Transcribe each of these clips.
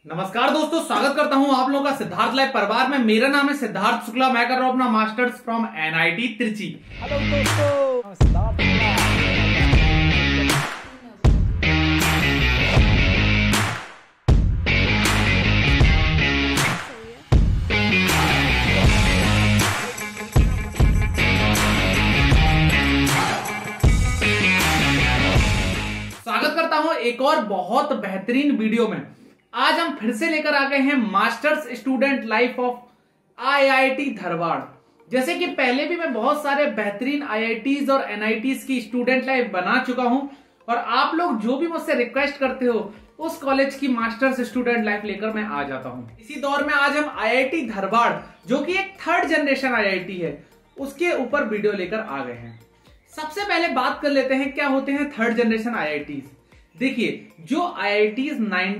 नमस्कार दोस्तों, स्वागत करता हूं आप लोगों का सिद्धार्थ लाइव परिवार में। मेरा नाम है सिद्धार्थ शुक्ला, मैं कर रहा हूं अपना masters from NIT Trichy. Hello दोस्तों, सिद्धार्थ स्वागत करता हूं एक और बहुत बेहतरीन वीडियो में। आज हम फिर से लेकर आ गए हैं masters student life of IIT Dharwad. जैसे कि पहले भी मैं बहुत सारे बेहतरीन आईआईटीज और एनआईटीज की स्टूडेंट लाइफ बना चुका हूं, और आप लोग जो भी मुझसे रिक्वेस्ट करते हो उस कॉलेज की मास्टर्स स्टूडेंट लाइफ लेकर मैं आ जाता हूं। इसी दौर में आज हम आईआईटी धारवाड़, जो कि एक थर्ड जनरेशन आईआईटी है, उसके ऊपर वीडियो लेकर आ गए हैं। सबसे पहले बात कर लेते हैं क्या होते हैं थर्ड जनरेशन आईआईटीज। देखिए, जो आईआईटीज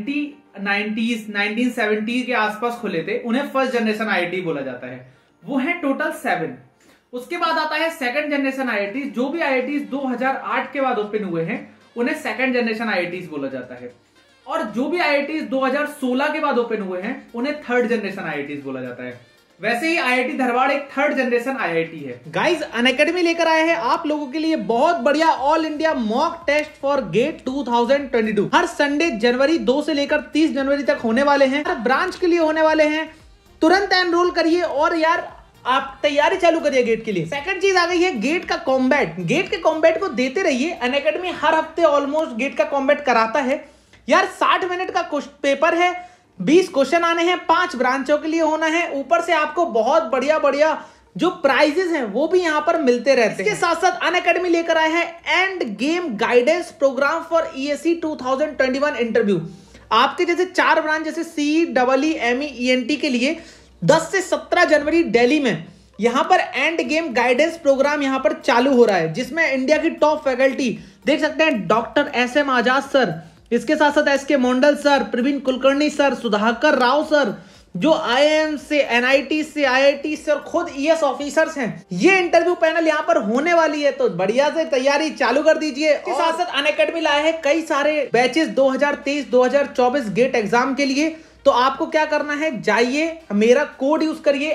1970 के आसपास खुले थे उन्हें फर्स्ट जनरेशन आईआईटी बोला जाता है। वो है टोटल 7। उसके बाद आता है सेकंड जनरेशन आईआईटी। जो भी आईआईटीज 2008 के बाद ओपन हुए हैं उन्हें सेकंड जनरेशन आईआईटीज बोला जाता है, और जो भी आईआईटीज 2016 के बाद ओपन हुए हैं उन्हें थर्ड जनरेशन आईआईटीज बोला जाता है। वैसे ही आईआईटी धारवाड़ एक थर्ड जनरेशन आईआईटी है। गाइस, अनअकैडमी लेकर आए हैं आप लोगों के लिए बहुत बढ़िया all India mock test for GATE 2022। हर संडे जनवरी 2 से लेकर 30 जनवरी तक होने वाले हैं। हर ब्रांच के लिए होने वाले हैं। तुरंत एनरोल करिए और यार आप तैयारी चालू करिए गेट के लिए। सेकंड चीज आ गई है गेट का कॉम्बैट। गेट के कॉम्बैट को देते रहिए। अनअकैडमी हर हफ्ते ऑलमोस्ट गेट का कॉम्बैट कराता है। यार 60 मिनट का पेपर है, 20 क्वेश्चन आने हैं, 5 ब्रांचों के लिए होना है। ऊपर से आपको बहुत बढ़िया बढ़िया जो प्राइजेस हैं वो भी यहां पर मिलते रहते हैं। इसके साथ साथ अनअकैडमी लेकर आए हैं and game guidance program for ESC 2021 interview. आपके जैसे 4 ब्रांच जैसे सी डबल एमई ईएनटी के लिए 10 से 17 जनवरी दिल्ली में यहां पर एंड गेम गाइडेंस प्रोग्राम यहां पर चालू हो रहा है, जिसमें इंडिया की टॉप फैकल्टी देख सकते हैं डॉक्टर एसएम आजाद सर, इसके साथ साथ S K Mandal sir, Praveen Kulkarni sir, Sudhakar Rao sir, जो आईआईएम से, एनआईटी से, आईआईटी से और खुद ईएस ऑफिसर्स हैं। ये इंटरव्यू पैनल यहाँ पर होने वाली है, तो बढ़िया से तैयारी चालू कर दीजिए। इसके साथ साथ अनअकैडमी लाए हैं कई सारे बैचेस 2023-2024 गेट एग्जाम के लिए। तो आपको क्या करना है, जाइए मेरा कोड यूज करिए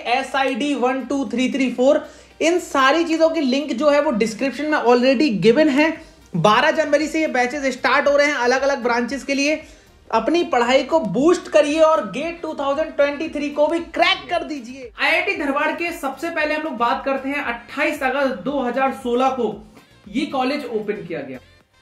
SID12334। इन सारी चीजों की लिंक जो है वो डिस्क्रिप्शन में ऑलरेडी गिवन है। 12 जनवरी से ये बैचेस स्टार्ट हो रहे हैं अलग अलग ब्रांचेस के लिए। अपनी पढ़ाई को बूस्ट करिए और गेट 2023 को भी क्रैक कर दीजिए। आईआईटी धारवाड़ के सबसे पहले हम लोग बात करते हैं 28 अगस्त 2016 को ये कॉलेज ओपन किया गया।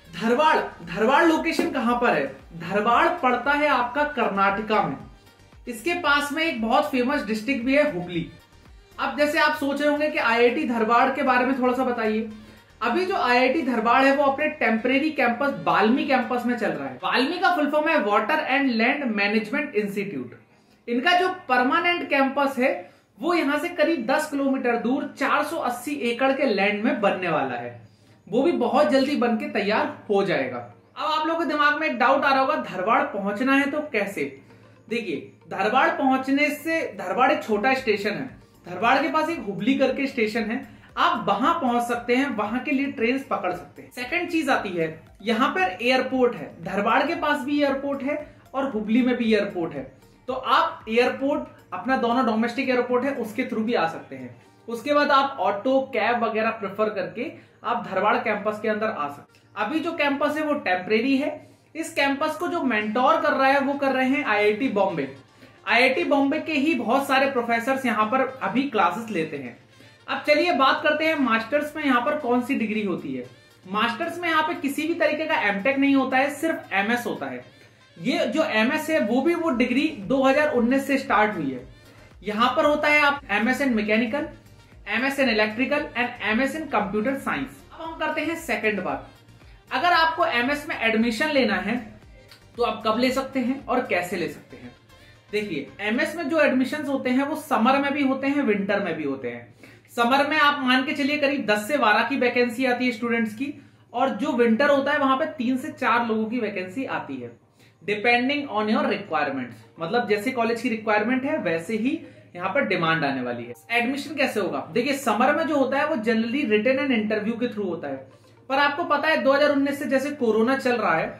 धारवाड़ लोकेशन कहां पर है? धारवाड़ पड़ता है आपका कर्नाटका में। इसके पास में एक बहुत फेमस डिस्ट्रिक्ट भी है, हुबली। अब जैसे आप सोच रहे होंगे कि आईआईटी धारवाड़ के बारे में थोड़ा सा बताइए। अभी जो आईआईटी धारवाड़ है वो अपने टेम्परेरी कैंपस बाल्मी कैंपस में चल रहा है। बाल्मी का फुल फॉर्म है water and land management institute. इनका जो परमानेंट कैंपस है वो यहां से करीब 10 किलोमीटर दूर 480 एकड़ के लैंड में बनने वाला है। वो भी बहुत जल्दी बन के तैयार हो जाएगा। अब आप लोगों के दिमाग में एक डाउट आ रहा होगा, धारवाड़ पहुंचना है तो कैसे? देखिए, धारवाड़ पहुंचने से, धारवाड़ एक छोटा स्टेशन है, धारवाड़ के पास एक हुबली करके स्टेशन है, आप वहां पहुंच सकते हैं, वहां के लिए ट्रेन पकड़ सकते हैं। सेकंड चीज आती है, यहाँ पर एयरपोर्ट है। धारवाड़ के पास भी एयरपोर्ट है और हुबली में भी एयरपोर्ट है। तो आप एयरपोर्ट अपना दोनों डोमेस्टिक एयरपोर्ट है उसके थ्रू भी आ सकते हैं। उसके बाद आप ऑटो कैब वगैरह प्रेफर करके आप धारवाड़ कैंपस के अंदर आ सकते हैं। अभी जो कैंपस है वो टेम्परेरी है। इस कैंपस को जो मेंटोर कर रहा है वो कर रहे हैं आईआईटी बॉम्बे। आईआईटी बॉम्बे के ही बहुत सारे प्रोफेसर यहाँ पर अभी क्लासेस लेते हैं। अब चलिए बात करते हैं मास्टर्स में यहाँ पर कौन सी डिग्री होती है। मास्टर्स में यहाँ पे किसी भी तरीके का एमटेक नहीं होता है, सिर्फ एमएस होता है। ये जो एमएस है वो भी वो डिग्री 2019 से स्टार्ट हुई है। यहाँ पर होता है आप M S in mechanical, M S in electrical and M S in computer science. अब हम करते हैं सेकंड बात। अगर आपको एमएस में एडमिशन लेना है तो आप कब ले सकते हैं और कैसे ले सकते हैं? देखिए, एमएस में जो एडमिशंस होते हैं वो समर में भी होते हैं, विंटर में भी होते हैं। समर में आप मान के चलिए करीब 10 से 12 की वैकेंसी आती है स्टूडेंट्स की, और जो विंटर होता है वहां पे 3 से 4 लोगों की वैकेंसी आती है, डिपेंडिंग ऑन योर रिक्वायरमेंट्स। मतलब जैसे कॉलेज की रिक्वायरमेंट है वैसे ही यहाँ पर डिमांड आने वाली है। एडमिशन कैसे होगा? देखिए, समर में जो होता है वो जनरली रिटन एंड इंटरव्यू के थ्रू होता है, पर आपको पता है 2019 से जैसे कोरोना चल रहा है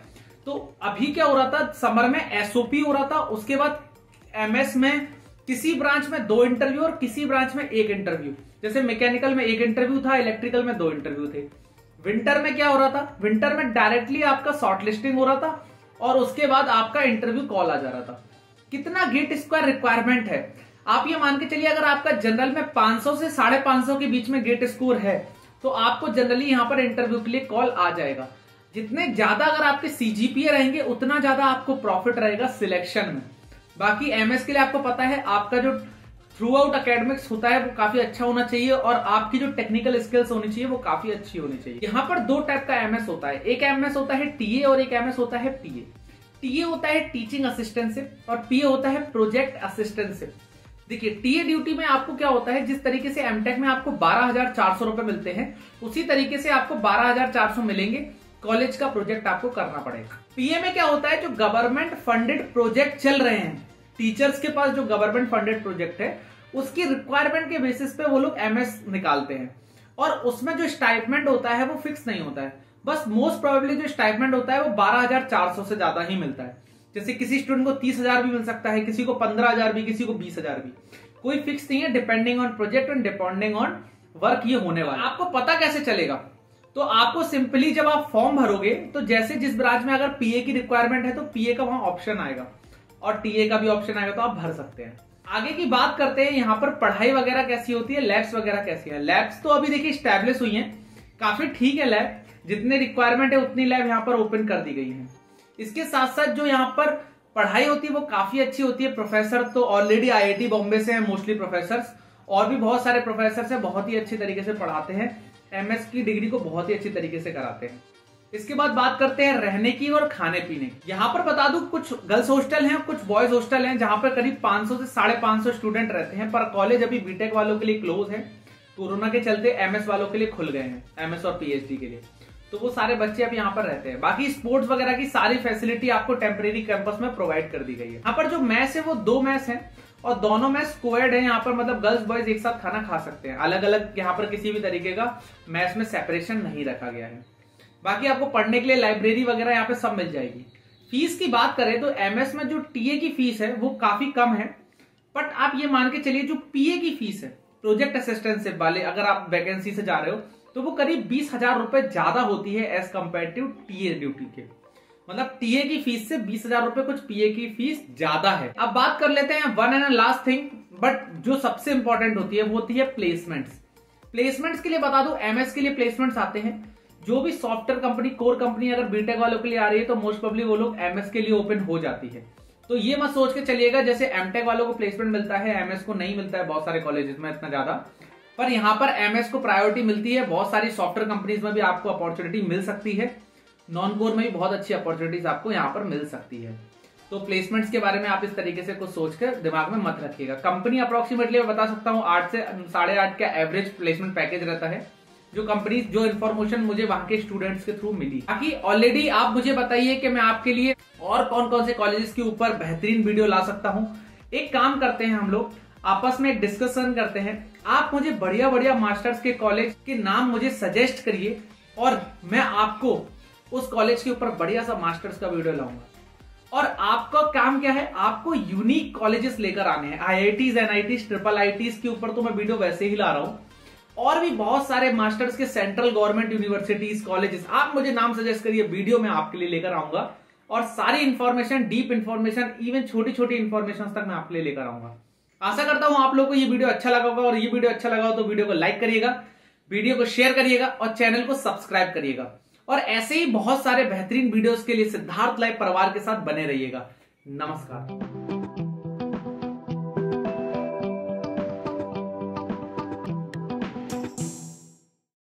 तो अभी क्या हो रहा था, समर में एसओपी हो रहा था, उसके बाद एमएस में किसी ब्रांच में 2 इंटरव्यू और किसी ब्रांच में 1 इंटरव्यू। जैसे मैकेनिकल में 1 इंटरव्यू था, इलेक्ट्रिकल में 2 इंटरव्यू थे। विंटर में क्या हो रहा था, विंटर में डायरेक्टली आपका शॉर्टलिस्टिंग हो रहा था और उसके बाद आपका इंटरव्यू कॉल आ जा रहा था। कितना गेट स्क्वायर रिक्वायरमेंट है, आप ये मान के चलिए, अगर आपका जनरल में 500 से 550 के बीच में गेट स्कोर है तो आपको जनरली यहां पर इंटरव्यू के लिए कॉल आ जाएगा। जितने ज्यादा अगर आपके सीजीपीए रहेंगे उतना ज्यादा आपको प्रॉफिट रहेगा सिलेक्शन में। बाकी एमएस के लिए आपको पता है, आपका जो थ्रू आउट एकेडमिक्स होता है वो काफी अच्छा होना चाहिए और आपकी जो टेक्निकल स्किल्स होनी चाहिए वो काफी अच्छी होनी चाहिए। यहाँ पर 2 टाइप का एमएस होता है, एक एमएस होता है टीए और एक एमएस होता है पीए। टीए होता है टीचिंग असिस्टेंटशिप और पीए होता है प्रोजेक्ट असिस्टेंटशिप। देखिए, टीए ड्यूटी में आपको क्या होता है, जिस तरीके से एमटेक में आपको 12,400 रुपए मिलते हैं उसी तरीके से आपको 12,400 मिलेंगे, कॉलेज का प्रोजेक्ट आपको करना पड़ेगा। पीए में क्या होता है, जो गवर्नमेंट फंडेड प्रोजेक्ट चल रहे हैं, टीचर्स के पास जो गवर्नमेंट फंडेड प्रोजेक्ट है उसकी रिक्वायरमेंट के बेसिस पे वो लोग एमएस निकालते हैं और उसमें जो स्टाइपेंड होता है वो फिक्स नहीं होता है। बस मोस्ट प्रोबेबली जो स्टाइपेंड होता है वो 12,400 से ज्यादा ही मिलता है। जैसे किसी स्टूडेंट को 30,000 भी मिल सकता है, किसी को 15,000 भी, किसी को 20,000 भी, कोई फिक्स नहीं है, depending on project and depending on work ये होने वाला। आपको पता कैसे चलेगा, तो आपको सिंपली जब आप फॉर्म भरोगे तो जैसे जिस ब्रांच में अगर पीए की रिक्वायरमेंट है तो पीए का वहां ऑप्शन आएगा और टीए का भी ऑप्शन आएगा, तो आप भर सकते हैं। आगे की बात करते हैं, यहाँ पर पढ़ाई वगैरह कैसी होती है, लैब्स वगैरह कैसी है। लैब्स तो अभी देखिए स्टैब्लिश हुई हैं, काफी ठीक है लैब, जितने रिक्वायरमेंट है उतनी लैब यहाँ पर ओपन कर दी गई है। इसके साथ साथ जो यहाँ पर पढ़ाई होती है वो काफी अच्छी होती है। प्रोफेसर तो ऑलरेडी आईआईटी बॉम्बे से हैं मोस्टली प्रोफेसर्स, और भी बहुत सारे प्रोफेसर है, बहुत ही अच्छी तरीके से पढ़ाते हैं, एमएस की डिग्री को बहुत ही अच्छी तरीके से कराते हैं। इसके बाद बात करते हैं रहने की और खाने पीने की। यहाँ पर बता दूं, कुछ गर्ल्स हॉस्टल हैं, कुछ बॉयज हॉस्टल हैं, जहां पर करीब 500 से 550 स्टूडेंट रहते हैं। पर कॉलेज अभी बीटेक वालों के लिए क्लोज है, कोरोना के चलते एमएस वालों के लिए खुल गए हैं, एमएस और पीएचडी के लिए, तो वो सारे बच्चे अब यहाँ पर रहते हैं। बाकी स्पोर्ट्स वगैरह की सारी फैसिलिटी आपको टेम्परेरी कैंपस में प्रोवाइड कर दी गई है। यहाँ पर जो मैस है वो 2 मैस है और दोनों मैस कोएड है। यहाँ पर मतलब गर्ल्स बॉयज एक साथ खाना खा सकते हैं, अलग अलग यहाँ पर किसी भी तरीके का मैस में सेपरेशन नहीं रखा गया है। बाकी आपको पढ़ने के लिए लाइब्रेरी वगैरह यहाँ पे सब मिल जाएगी। फीस की बात करें तो एमएस में जो टीए की फीस है वो काफी कम है, बट आप ये मान के चलिए जो पीए की फीस है, प्रोजेक्ट असिस्टेंटशिप वाले, अगर आप वैकेंसी से जा रहे हो तो वो करीब 20,000 रुपए ज्यादा होती है एज कंपेरेटिव टीए ड्यूटी के। मतलब टीए की फीस से 20,000 रुपए कुछ पीए की फीस ज्यादा है। अब बात कर लेते हैं one and last thing, but जो सबसे इंपॉर्टेंट होती है वो होती है प्लेसमेंट्स। प्लेसमेंट्स के लिए बता दो, एमएस के लिए प्लेसमेंट्स आते हैं। जो भी सॉफ्टवेयर कंपनी, कोर कंपनी अगर बीटेक वालों के लिए आ रही है तो मोस्ट प्रोबेबली वो लोग एमएस के लिए ओपन हो जाती है। तो ये मत सोच के चलिएगा जैसे एमटेक वालों को प्लेसमेंट मिलता है एमएस को नहीं मिलता है बहुत सारे कॉलेजेस में इतना ज्यादा, पर यहाँ पर एमएस को प्रायोरिटी मिलती है। बहुत सारी सॉफ्टवेयर कंपनीज में भी आपको अपॉर्चुनिटी मिल सकती है, नॉन कोर में भी बहुत अच्छी अपॉर्चुनिटीज आपको यहाँ पर मिल सकती है। तो प्लेसमेंट्स के बारे में आप इस तरीके से कुछ सोचकर दिमाग में मत रखिएगा। कंपनी अप्रोक्सीमेटली मैं बता सकता हूँ 8 से 8.5 का एवरेज प्लेसमेंट पैकेज रहता है, जो कंपनी, जो इन्फॉर्मेशन मुझे वहां के स्टूडेंट्स के थ्रू मिली। बाकी ऑलरेडी आप मुझे बताइए कि मैं आपके लिए और कौन कौन से कॉलेजेस के ऊपर बेहतरीन वीडियो ला सकता हूं। एक काम करते हैं, हम लोग आपस में एक डिस्कशन करते हैं। आप मुझे बढ़िया बढ़िया मास्टर्स के कॉलेज के नाम मुझे सजेस्ट करिए और मैं आपको उस कॉलेज के ऊपर बढ़िया सा मास्टर्स का वीडियो लाऊंगा। और आपका काम क्या है, आपको यूनिक कॉलेजेस लेकर आने हैं। आईआईटीज, एनआईटीज, ट्रिपल आईटीज के ऊपर तो मैं वीडियो वैसे ही ला रहा हूं, और भी बहुत सारे मास्टर्स के सेंट्रल गवर्नमेंट यूनिवर्सिटीज, कॉलेजेस, आप मुझे नाम सजेस्ट करिए, वीडियो मैं आपके लिए लेकर आऊंगा। और सारी इंफॉर्मेशन, डीप इंफॉर्मेशन, इवन छोटी छोटी इंफॉर्मेशन तक मैं आपके लिए लेकर आऊंगा। आशा करता हूं आप लोगों को ये वीडियो अच्छा लगा होगा, और ये वीडियो अच्छा लगा हो तो वीडियो को लाइक करिएगा, वीडियो को शेयर करिएगा और चैनल को सब्सक्राइब करिएगा। और ऐसे ही बहुत सारे बेहतरीन वीडियोस के लिए सिद्धार्थ लाइव परिवार के साथ बने रहिएगा। नमस्कार।